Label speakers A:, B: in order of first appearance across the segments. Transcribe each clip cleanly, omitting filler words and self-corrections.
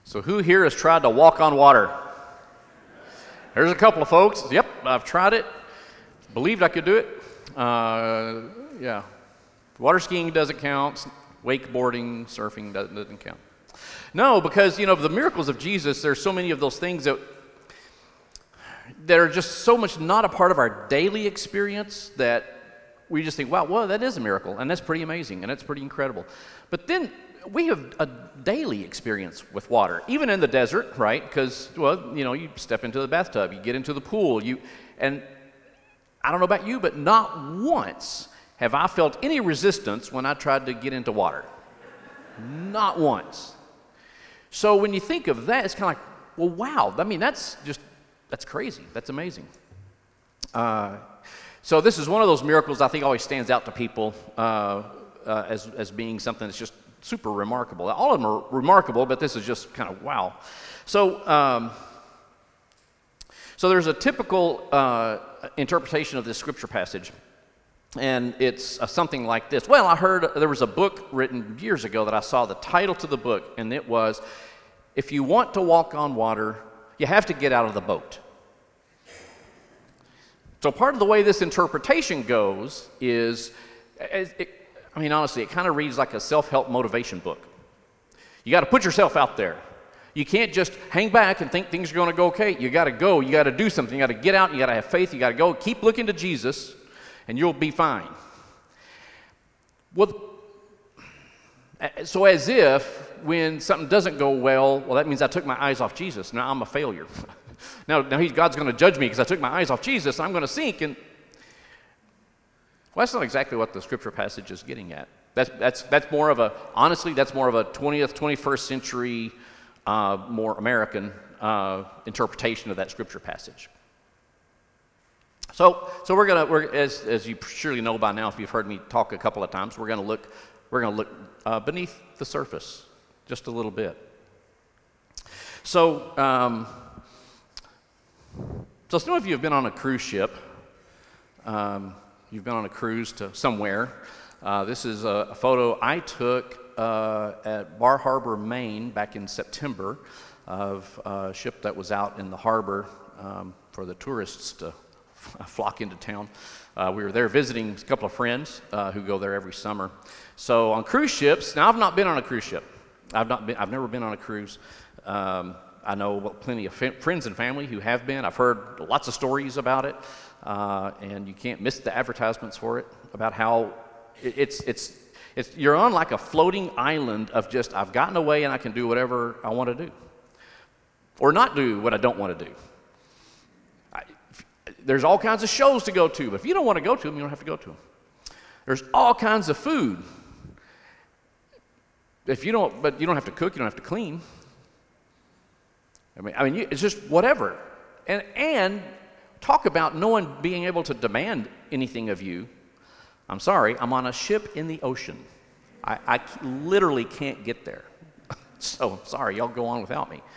A: So who here has tried to walk on water? There's a couple of folks. Yep, I've tried it. Believed I could do it. Yeah. Water skiing doesn't count. Wakeboarding, surfing doesn't count. No, because, you know, the miracles of Jesus, there's so many of those things that are just so much not a part of our daily experience that we just think, wow, well, that is a miracle, and that's pretty amazing, and that's pretty incredible. But then we have a daily experience with water, even in the desert, right? Because, well, you know, you step into the bathtub, you get into the pool, and I don't know about you, but not once have I felt any resistance when I tried to get into water. Not once. So when you think of that, it's kind of like, well, wow, I mean, that's crazy. That's amazing. So this is one of those miracles I think always stands out to people as being something that's just super remarkable. All of them are remarkable, but this is just kind of wow. So, so there's a typical interpretation of this scripture passage, and it's something like this. Well, I heard there was a book written years ago that I saw the title to the book, and it was, "If you want to walk on water, you have to get out of the boat." So part of the way this interpretation goes is, I mean, honestly, it kind of reads like a self-help motivation book. You got to put yourself out there. You can't just hang back and think things are going to go okay. You got to go. You got to do something. You got to get out. You got to have faith. You got to go. Keep looking to Jesus, and you'll be fine. Well, so as if when something doesn't go well, that means I took my eyes off Jesus. Now I'm a failure. Now God's going to judge me because I took my eyes off Jesus, and I'm going to sink. And well, that's not exactly what the scripture passage is getting at. That's more of a, honestly, that's more of a 20th, 21st century, more American interpretation of that scripture passage. So we're as you surely know by now, if you've heard me talk a couple of times, we're going to look beneath the surface just a little bit. So some of you have been on a cruise ship. You've been on a cruise to somewhere. This is a photo I took at Bar Harbor, Maine, back in September, of a ship that was out in the harbor for the tourists to flock into town. We were there visiting a couple of friends who go there every summer. So on cruise ships, now I've not been on a cruise ship. I've never been on a cruise. I know plenty of friends and family who have been. I've heard lots of stories about it, and you can't miss the advertisements for it about how you're on like a floating island of just, I've gotten away and I can do whatever I want to do, or not do what I don't want to do. There's all kinds of shows to go to, but if you don't want to go to them, you don't have to go to them. There's all kinds of food. But you don't have to cook, you don't have to clean. I mean, it's just whatever. And talk about no one being able to demand anything of you. I'm sorry, I'm on a ship in the ocean. I literally can't get there. So sorry, y'all go on without me.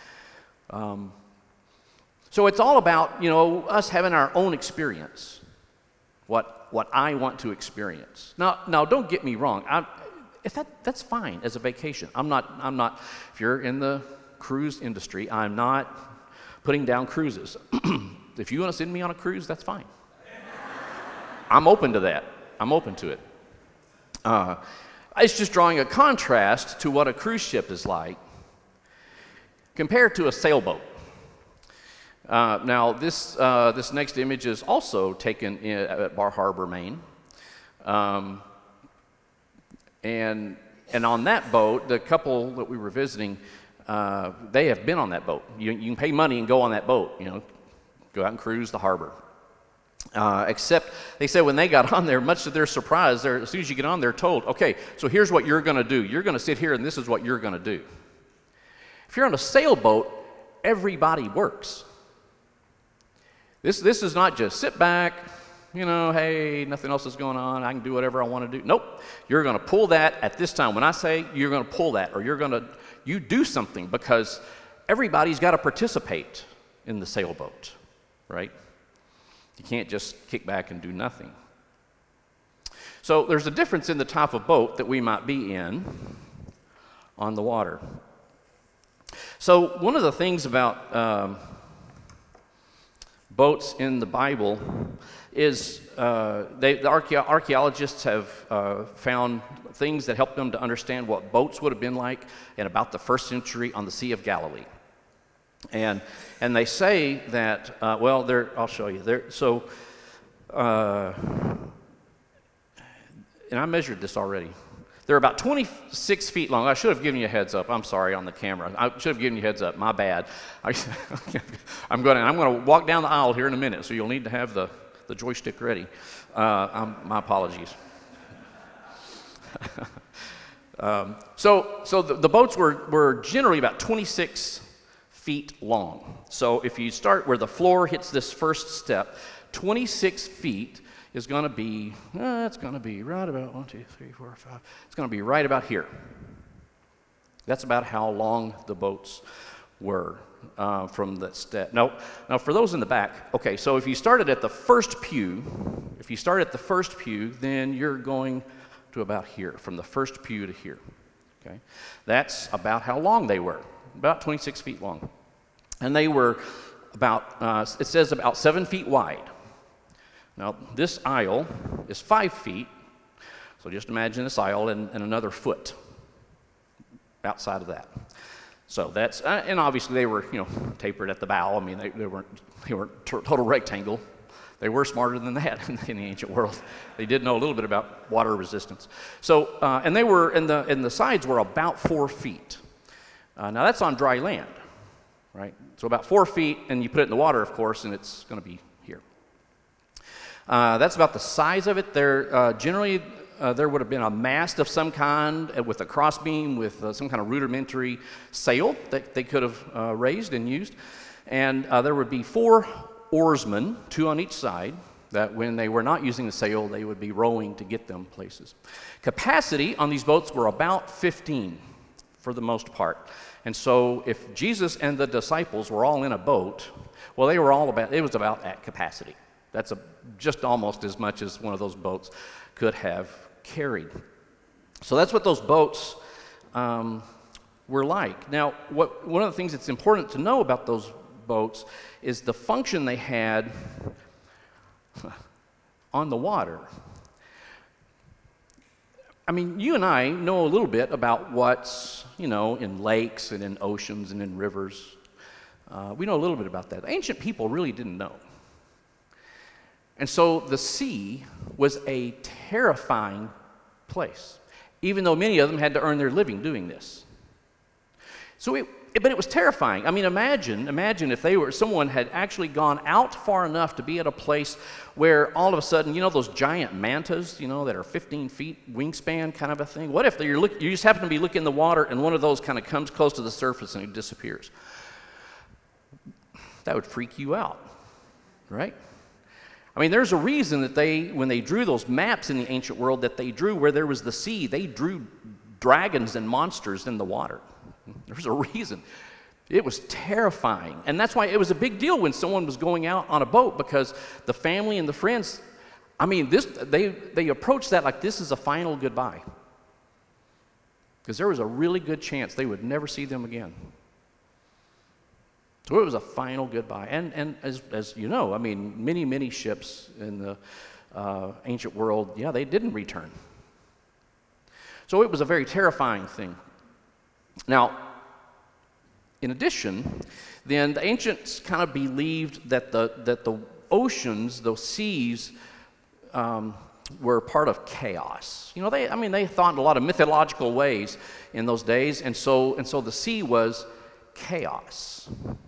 A: So it's all about, you know, us having our own experience, what I want to experience. Now don't get me wrong. That's fine as a vacation. I'm not. If you're in the cruise industry, I'm not putting down cruises. If you want to send me on a cruise, that's fine. I'm open to that. I'm open to it. It's just drawing a contrast to what a cruise ship is like compared to a sailboat. Now, this next image is also taken at Bar Harbor, Maine. And on that boat, the couple that we were visiting, they have been on that boat. You can pay money and go on that boat, you know, go out and cruise the harbor. Except they said when they got on there, much to their surprise, as soon as you get on, they're told, okay, so here's what you're going to do. You're going to sit here and this is what you're going to do. If you're on a sailboat, everybody works. This is not just sit back, you know, hey, nothing else is going on, I can do whatever I want to do. Nope, you're going to pull that at this time. When I say you're going to pull that, or you do something, because everybody's got to participate in the sailboat, right? You can't just kick back and do nothing. So there's a difference in the type of boat that we might be in on the water. So one of the things about boats in the Bible is the archaeologists have found things that help them to understand what boats would have been like in about the 1st century on the Sea of Galilee. And they say that, well, I'll show you. And I measured this already. They're about 26 feet long. I should have given you a heads up. I'm sorry on the camera. I should have given you a heads up. My bad. I'm going to walk down the aisle here in a minute, so you'll need to have the joystick ready. My apologies. So the boats were generally about 26 feet long. So if you start where the floor hits this first step, 26 feet is going to be, it's going to be right about 1, 2, 3, 4, 5. It's going to be right about here. That's about how long the boats were from the step. Now for those in the back, okay, so if you started at the first pew, then you're going to about here, from the first pew to here. Okay, that's about how long they were, about 26 feet long. And they were about, it says about 7 feet wide. Now, this aisle is 5 feet, so just imagine this aisle and another foot outside of that. So that's, and obviously they were, tapered at the bow. I mean, they weren't total rectangle. They were smarter than that in the ancient world. They did know a little bit about water resistance. So, and they were, and the sides were about 4 feet. Now that's on dry land, right? So about 4 feet, and you put it in the water, of course, and it's going to be here. That's about the size of it. Generally, there would have been a mast of some kind with a crossbeam with some kind of rudimentary sail that they could have raised and used. And there would be 4 oarsmen, 2 on each side, that when they were not using the sail, they would be rowing to get them places. Capacity on these boats were about 15 for the most part. And so if Jesus and the disciples were all in a boat, well, it was about at capacity. That's just almost as much as one of those boats could have carried. So that's what those boats were like. Now, one of the things that's important to know about those boats is the function they had on the water. I mean, you and I know a little bit about what's, in lakes and in oceans and in rivers. We know a little bit about that. Ancient people really didn't know. And so the sea was a terrifying place, even though many of them had to earn their living doing this. But it was terrifying. I mean, imagine if someone had actually gone out far enough to be at a place where all of a sudden, those giant mantas, that are 15 feet wingspan kind of a thing. What if you just happen to be looking in the water and one of those kind of comes close to the surface and it disappears? That would freak you out, right? I mean, there's a reason that when they drew those maps in the ancient world, that they drew where there was the sea, they drew dragons and monsters in the water. There's a reason. It was terrifying. And that's why it was a big deal when someone was going out on a boat, because the family and the friends, I mean, they approached that like this is a final goodbye. Because there was a really good chance they would never see them again. So it was a final goodbye. And as you know, I mean, many ships in the ancient world, they didn't return. So it was a very terrifying thing. Now, in addition, then the ancients kind of believed that the oceans, those seas, were part of chaos. They thought in a lot of mythological ways in those days, and so the sea was chaos.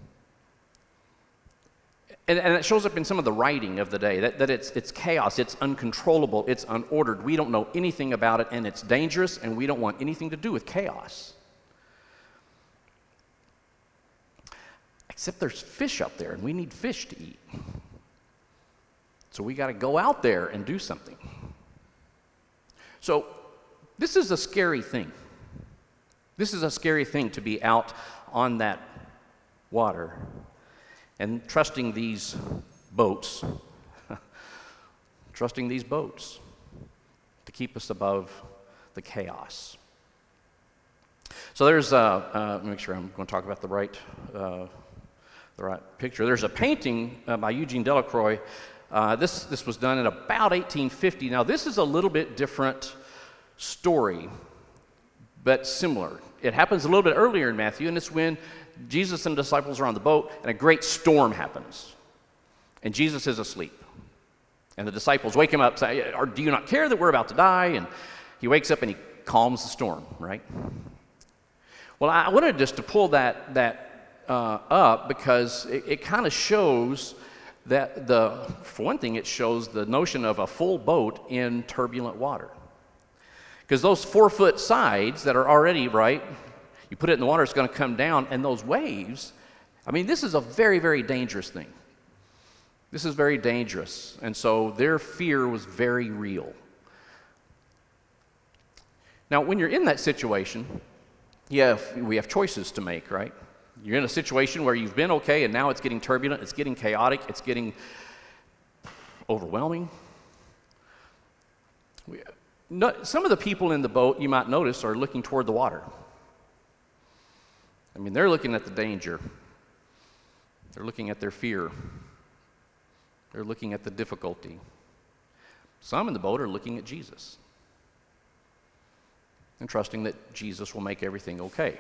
A: And it shows up in some of the writing of the day, that it's chaos, it's uncontrollable, it's unordered. We don't know anything about it, and it's dangerous, and we don't want anything to do with chaos. Except there's fish up there, and we need fish to eat. So we got to go out there and do something. So this is a scary thing. This is a scary thing to be out on that water and trusting these boats, to keep us above the chaos. So there's, let me make sure I'm going to talk about the right picture. There's a painting by Eugene Delacroix. This was done in about 1850. Now this is a little bit different story, but similar. It happens a little bit earlier in Matthew, and it's when Jesus and the disciples are on the boat, and a great storm happens, and Jesus is asleep. And the disciples wake him up, say, do you not care that we're about to die? And he wakes up and he calms the storm, right? Well, I wanted just to pull that up because it kind of shows that for one thing, it shows the notion of a full boat in turbulent water. Because those 4-foot sides that are already, right, you put it in the water, it's going to come down, and those waves, I mean, this is a very, very dangerous thing. This is very dangerous, and so their fear was very real. Now, when you're in that situation, we have choices to make, right? You're in a situation where you've been okay, and now it's getting turbulent, it's getting chaotic, it's getting overwhelming. Some of the people in the boat, you might notice, are looking toward the water. I mean, they're looking at the danger. They're looking at their fear. They're looking at the difficulty. Some in the boat are looking at Jesus and trusting that Jesus will make everything okay.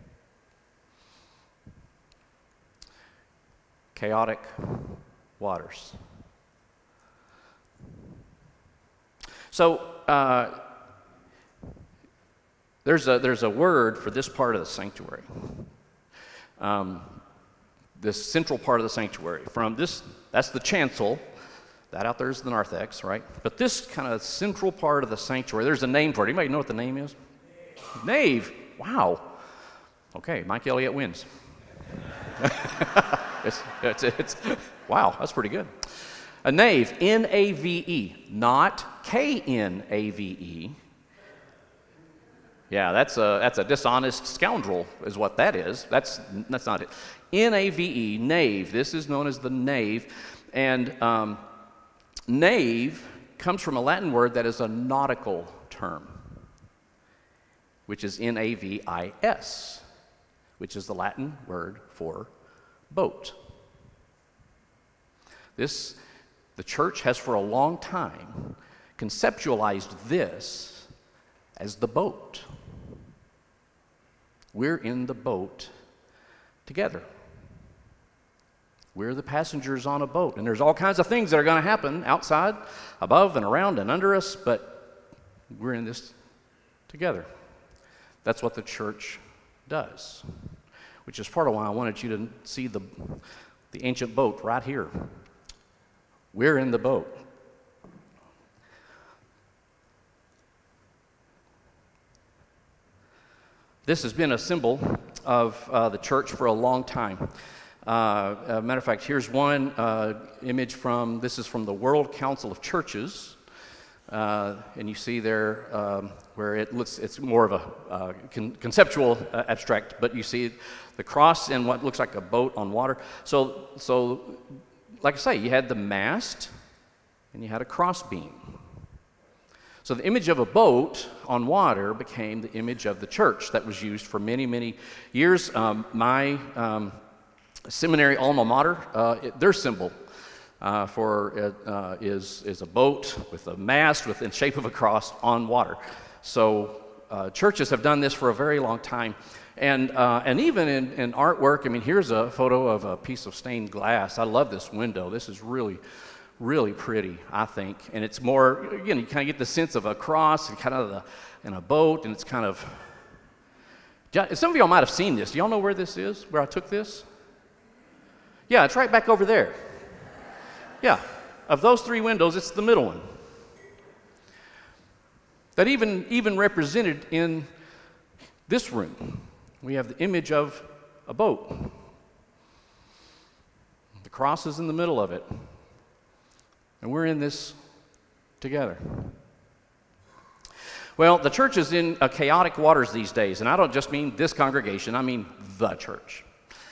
A: Chaotic waters. So there's a word for this part of the sanctuary. This central part of the sanctuary. That's the chancel. That out there is the narthex, right? But this kind of central part of the sanctuary, there's a name for it. Anybody know what the name is? Nave. Wow. Okay, Mike Elliott wins. it's wow, that's pretty good. A nave, N-A-V-E, not K-N-A-V-E. Yeah, that's a dishonest scoundrel is what that is. That's not it. N-A-V-E, nave. This is known as the nave. And nave comes from a Latin word that is a nautical term, which is N-A-V-I-S, which is the Latin word for boat. The church has for a long time conceptualized this as the boat. We're in the boat together. We're the passengers on a boat, and there's all kinds of things that are going to happen outside, above and around and under us, but we're in this together. That's what the church does, which is part of why I wanted you to see the ancient boat right here. We're in the boat. This has been a symbol of the church for a long time. Matter of fact, here's one image this is from the World Council of Churches. And you see there where it's more of a conceptual abstract, but you see the cross and what looks like a boat on water. So like I say, you had the mast and you had a cross beam. So the image of a boat on water became the image of the church that was used for many, many years. My seminary alma mater, their symbol is a boat with a mast in shape of a cross on water. So churches have done this for a very long time. And even in artwork, I mean, here's a photo of a piece of stained glass. I love this window. This is really, really pretty, I think. And it's more, again, you kind of get the sense of a cross and kind of in a boat, and it's kind of, some of y'all might have seen this. Do y'all know where this is, where I took this? Yeah, it's right back over there. Yeah, of those three windows, it's the middle one. That even represented in this room, we have the image of a boat. The cross is in the middle of it. And we're in this together. Well, the church is in chaotic waters these days, and I don't just mean this congregation, I mean the church.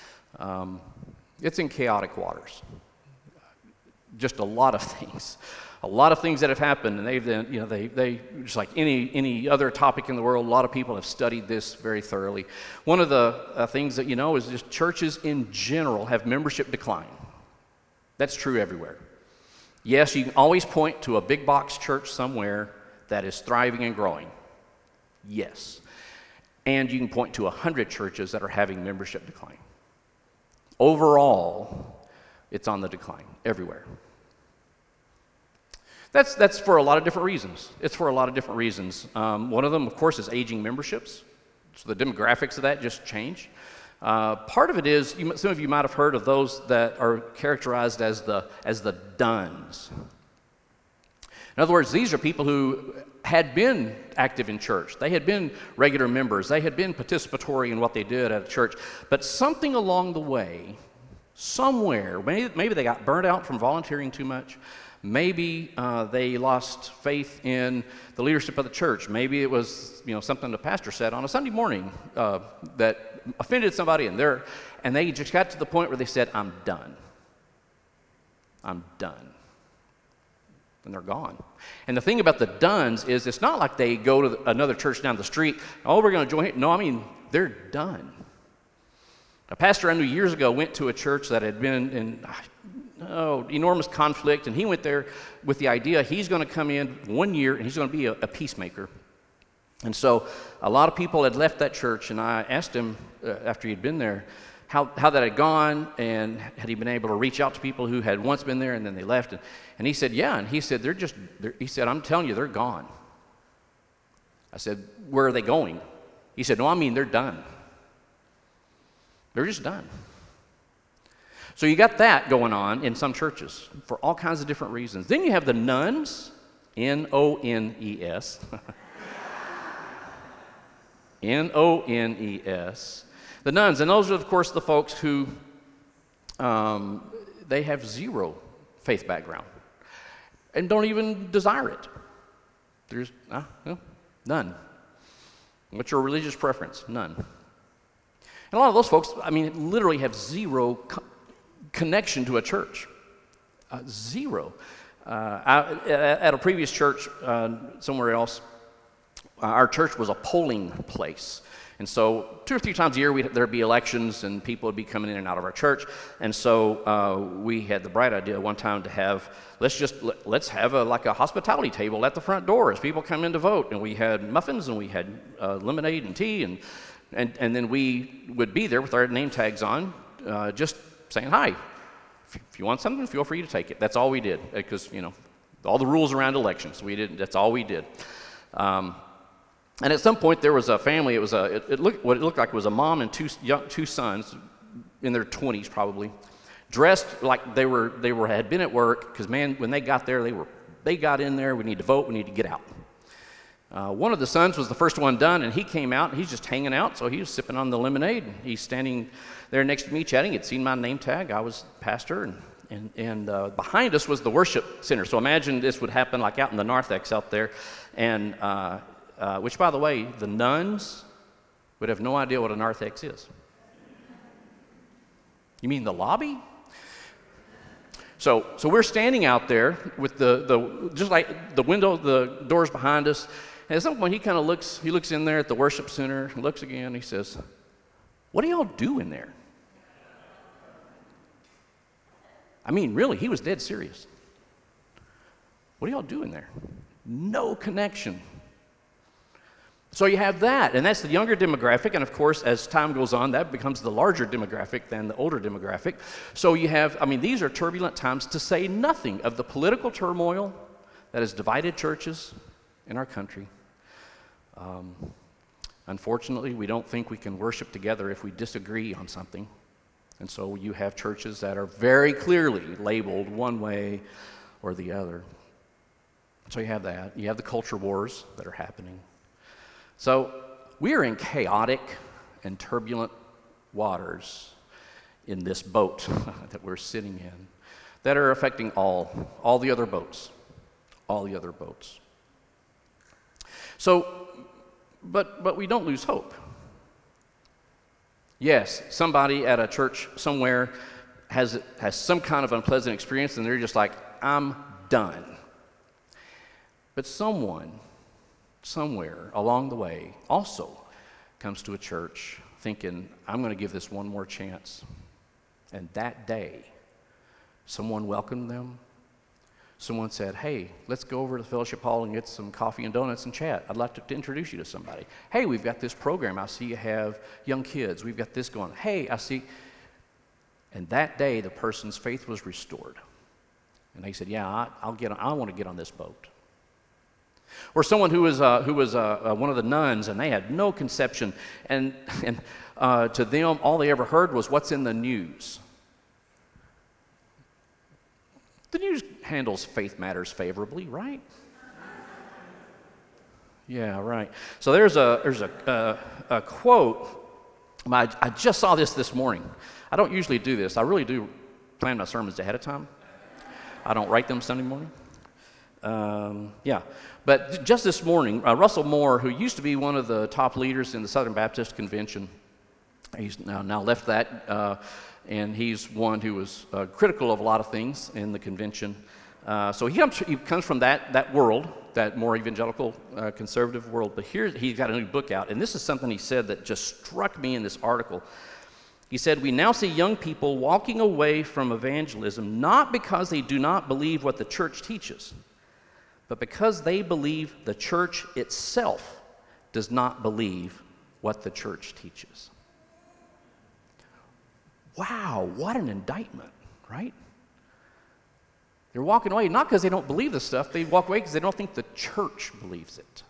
A: It's in chaotic waters. Just a lot of things A lot of things that have happened, and they've then, they just like any other topic in the world, a lot of people have studied this very thoroughly. One of the things that is just churches in general have membership decline. That's true everywhere. Yes, you can always point to a big box church somewhere that is thriving and growing. Yes. And you can point to 100 churches that are having membership decline. Overall, it's on the decline everywhere. That's for a lot of different reasons. It's for a lot of different reasons. One of them, of course, is aging memberships. So the demographics of that just change. Part of it is, some of you might have heard of those that are characterized as the duns. In other words, these are people who had been active in church. They had been regular members. They had been participatory in what they did at a church. But something along the way, somewhere, maybe they got burnt out from volunteering too much. Maybe they lost faith in the leadership of the church. Maybe it was something the pastor said on a Sunday morning that offended somebody, and they just got to the point where they said, "I'm done. I'm done." And they're gone. And the thing about the duns is it's not like they go to another church down the street. "Oh, we're going to join here." No, I mean, they're done. A pastor I knew years ago went to a church that had been in enormous conflict, and he went there with the idea he's going to come in 1 year and he's going to be a peacemaker. And so a lot of people had left that church, and I asked him after he'd been there how that had gone, and had he been able to reach out to people who had once been there and then they left. And he said, yeah. And he said, he said, "I'm telling you, they're gone." I said, "Where are they going?" He said, "No, I mean, they're done. They're just done." So you got that going on in some churches for all kinds of different reasons. Then you have the nuns, N-O-N-E-S. N-O-N-E-S. The nuns, and those are, of course, the folks who they have zero faith background and don't even desire it. There's none. What's your religious preference? None. And a lot of those folks, literally have zero connection to a church. Zero. At a previous church somewhere else, our church was a polling place. And so 2 or 3 times a year, there'd be elections, and people would be coming in and out of our church. And so we had the bright idea one time to have, let's have a hospitality table at the front door as people come in to vote. And we had muffins, and we had lemonade and tea, and then we would be there with our name tags on, just saying hi. If you want something, feel free to take it. That's all we did, because all the rules around elections, that's all we did. And at some point, there was a family. What it looked like was a mom and two sons, in their 20s probably, dressed like they had been at work. Because when they got there, they got in there. We need to vote. We need to get out. One of the sons was the first one done, and he came out, and he's just hanging out. So he was sipping on the lemonade. He's standing there next to me chatting. He'd seen my name tag. I was pastor, and behind us was the worship center. So imagine this would happen like out in the narthex out there, and which, by the way, the nuns would have no idea what a narthex is. You mean the lobby? So we're standing out there with just like the window, the doors behind us. And at some point, he looks in there at the worship center, looks again, and he says, "What do y'all do in there?" Really, he was dead serious. What do y'all do in there? No connection. So you have that, and that's the younger demographic, and of course, as time goes on, that becomes the larger demographic than the older demographic. So you have, these are turbulent times, to say nothing of the political turmoil that has divided churches in our country. Unfortunately, we don't think we can worship together if we disagree on something. And so you have churches that are very clearly labeled one way or the other. So you have that. You have the culture wars that are happening. So we are in chaotic and turbulent waters in this boat that we're sitting in that are affecting all the other boats, So, but we don't lose hope. Yes, somebody at a church somewhere has some kind of unpleasant experience, and they're just like, "I'm done. But someone, somewhere along the way, also comes to a church thinking, I'm going to give this one more chance. And that day, someone welcomed them. Someone said, hey, let's go over to the fellowship hall and get some coffee and donuts and chat. I'd like to introduce you to somebody. Hey, we've got this program. I see you have young kids. We've got this going. Hey, I see. And that day, the person's faith was restored. And they said, yeah, I want to get on this boat. Or someone who was one of the nuns, and they had no conception. And to them, all they ever heard was what's in the news. The news handles faith matters favorably, right? Yeah, right. So there's a quote. I just saw this morning. I don't usually do this. I really do plan my sermons ahead of time. I don't write them Sunday morning. But just this morning, Russell Moore, who used to be one of the top leaders in the Southern Baptist Convention, he's now left that, and he's one who was critical of a lot of things in the convention. So he comes from that world, that more evangelical, conservative world. But here he's got a new book out, and this is something he said that just struck me in this article. He said, we now see young people walking away from evangelism not because they do not believe what the church teaches, but because they believe the church itself does not believe what the church teaches. Wow, what an indictment, right? They're walking away not because they don't believe this stuff, they walk away because they don't think the church believes it.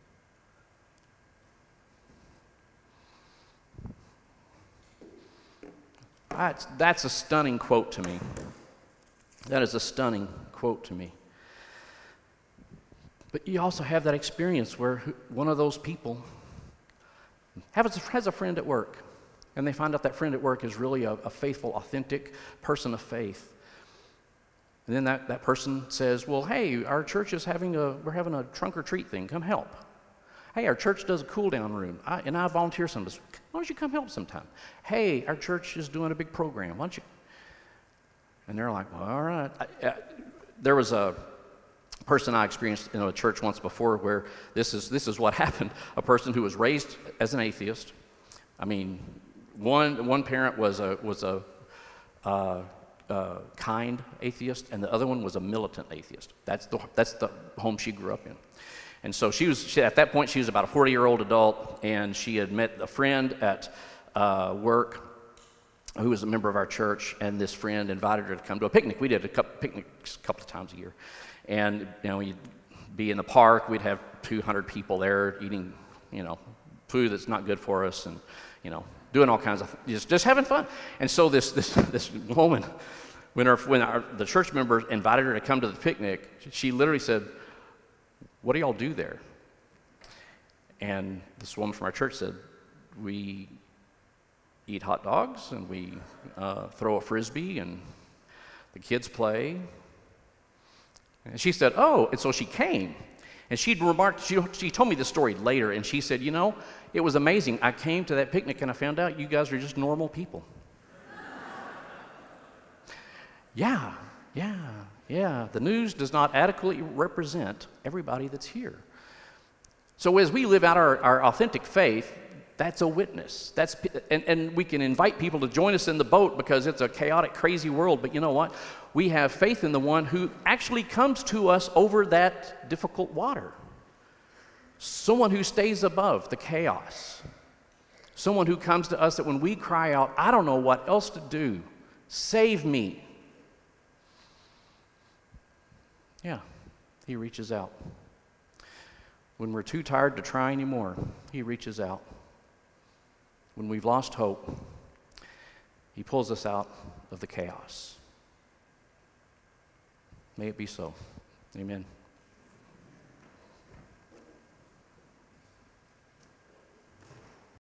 A: That's a stunning quote to me. That is a stunning quote to me. But you also have that experience where one of those people has a friend at work, and they find out that friend at work is really a faithful, authentic person of faith. And then that person says, well, hey, our church is we're having a trunk or treat thing, come help. Hey, our church does a cool down room, and I volunteer sometimes. Why don't you come help sometime? Hey, our church is doing a big program, why don't you? And they're like, well, all right. There was a person I experienced in a church once before where this is what happened. A person who was raised as an atheist. I mean, one parent was a kind atheist, and the other one was a militant atheist. That's the home she grew up in. And so at that point, she was about a 40-year-old adult, and she had met a friend at work who was a member of our church, and this friend invited her to come to a picnic. We did picnics a couple of times a year. And, we'd be in the park, we'd have 200 people there eating, food that's not good for us, and, doing all kinds of just having fun. And so this woman, when the church members invited her to come to the picnic, she literally said, what do y'all do there? And this woman from our church said, we eat hot dogs, and we throw a frisbee, and the kids play. And she said, oh, and so she came. And she'd remarked, she told me this story later, and she said, it was amazing. I came to that picnic, and I found out you guys are just normal people. Yeah. The news does not adequately represent everybody that's here. So as we live out our authentic faith, that's a witness. And we can invite people to join us in the boat because it's a chaotic, crazy world. But you know what? We have faith in the one who actually comes to us over that difficult water. Someone who stays above the chaos. Someone who comes to us that when we cry out, I don't know what else to do. Save me. Yeah, he reaches out. When we're too tired to try anymore, he reaches out. When we've lost hope, he pulls us out of the chaos. May it be so. Amen.